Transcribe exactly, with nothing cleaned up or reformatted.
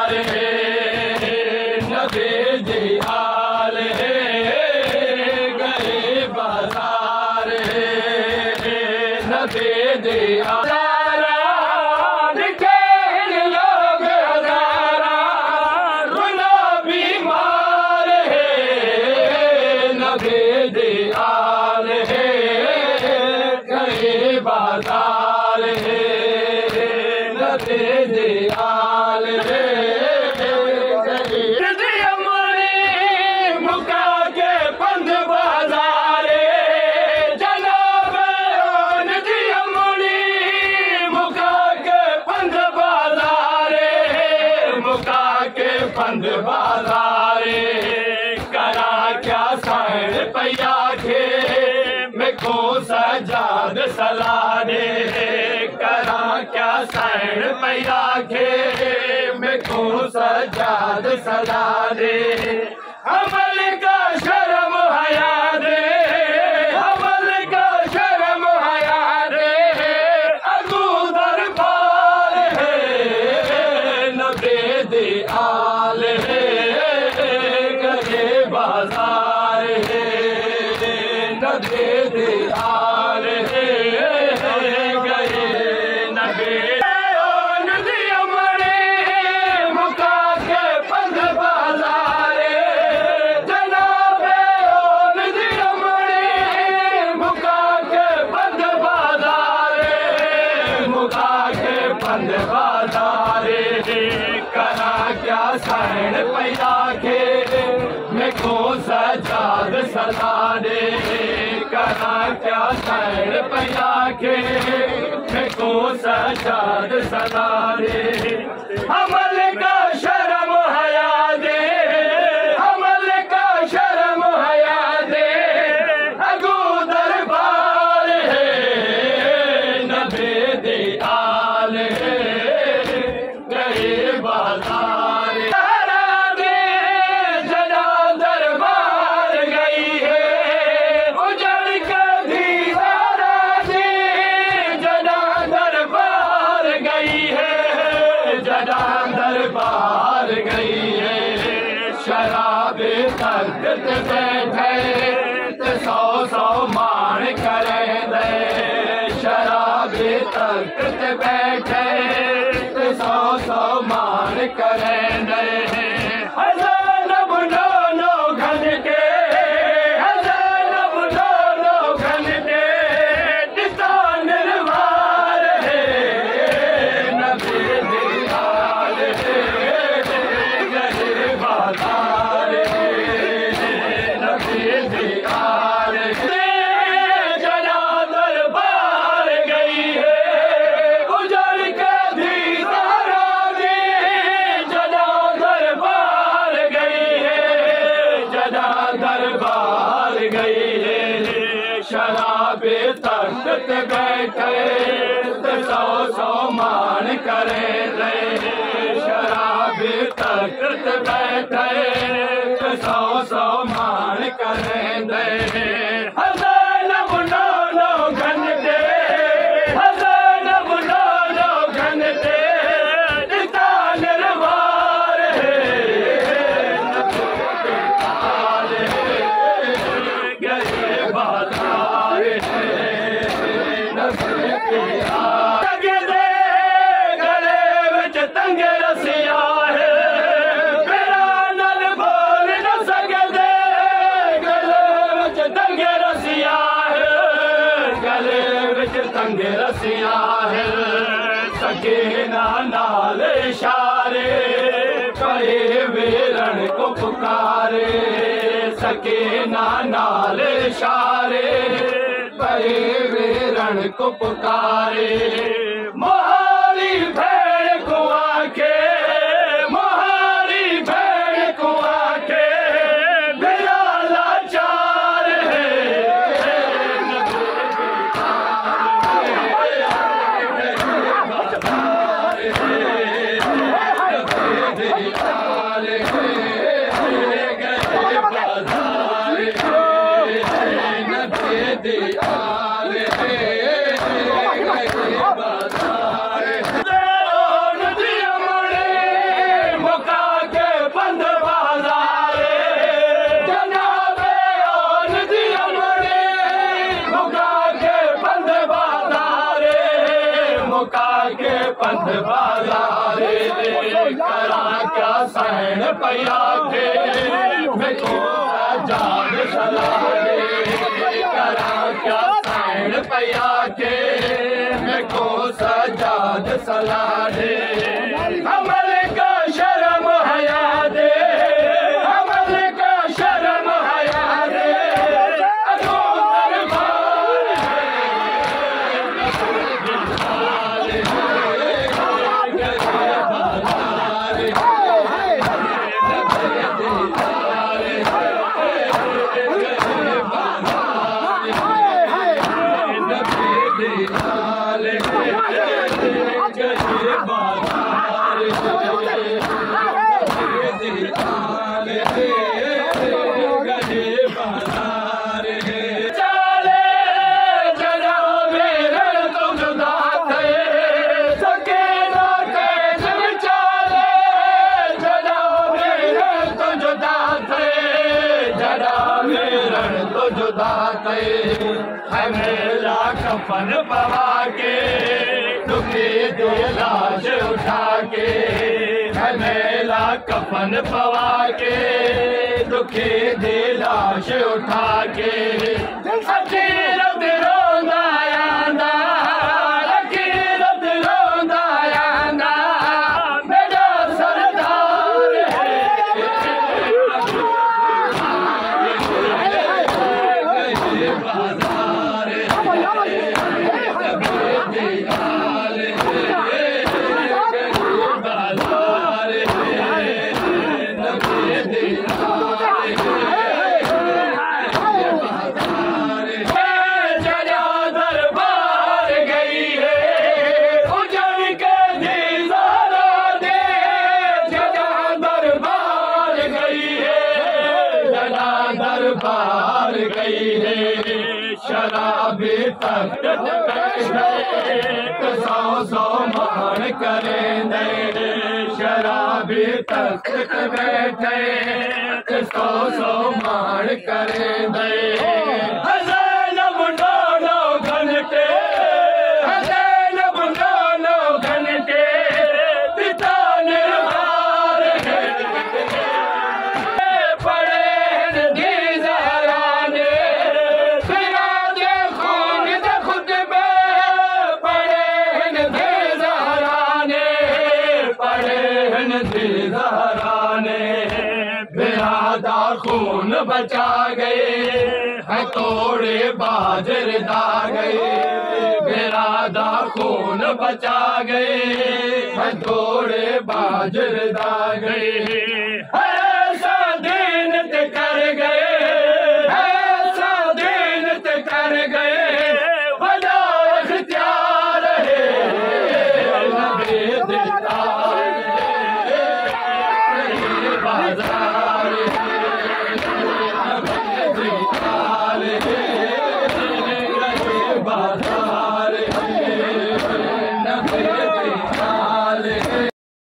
बाजार है नबी दी आल है गए बाजार है नबी दी आल बाजार है नबी दी आल है मुका के पंध बाजार जनाब नदी अमड़ी मुका के पंध बाजार मुका के पंध बाजार करा क्या साइड पैया के को सजाद सलाने करा क्या सैन पैया के मैं को सजाद सलाने अमल का शर्म हया दे अमल का शर्म हया दे अगू दरबार है नबी दी आल है गए बाजार है नबी दी आल है गए नबी नदी अमड़ी मुका के पंध बाजार जनाब नदी अमड़ी मुका के पंध बाजार मुका के पंध बाजार करा क्या सैन पैदा के मैं को सजाद सलाने करा क्या सैन पैदा के मैं को सजाद सलाने अमल का शर्म हया दे अमल का शर्म हया दे अगू दरबार है नबी दी आल है गए बाजार दरबार गई है शराब तख्त बैठे तो सौ सौ मान करे दे शराब तख्त बैठे तो सौ सौ मान करे दे हजार बुलो लो घन के हजार बुलो लो घन के दिता निर्वार है नबी दी आल है गए बाजार नबी दी आल जना दरबार गई है उजड़ के दीदारा दी जना दरबार गई है जना दरबार गई है शराब तख्त बैठे तो सौ सौ मान करे रहे शराब तख्त बैठे तो सौ सौ मान करे दे हज़ार बुलो लो घन दे हज़ार बुलो लो घन दे दिता निर्वार है आल है गए बाजार है नबी दी आल दे गले विच तंगे रसिया है मेरा नल बोल न सकदे गले विच तंगे रसिया है गले विच तंगे रसिया है सकीना नाल इशारे करे वीरन को पुकारे सकीना नाल इशारे करे वीरन को पुकारे मोहाली भेड़ को आके मोहाली भेड़ को आके मेरा लाचार है क्या सैन पया थे मैं को सजाद सलाह दे करा क्या सैन पया थे मैं को सजाद सलाह दे अमल का शर्म हया दे अमल का शर्म हया दे अदो दरबार मेला कफन पवा के दुखी दे लाश उठा के मेला कफन पवा के दुखी दे लाश उठा के अकीरत रोंदा आंदा अकीरत रोंदा आंदा मेरा सरदार है दरबार गई है शराबी तख्त बैठे सौ सौ मान करेंगे शराबी तख्त बैठे सौ सौ मान करेंगे हज़ैनब दोनों घंटे हज़ैनब दोनों घंटे पिता निर्भर है बिरादा खून बचा गए है तोड़े बाजर दा गए बिरादा खून बचा गए है तोड़े बाजर दा गए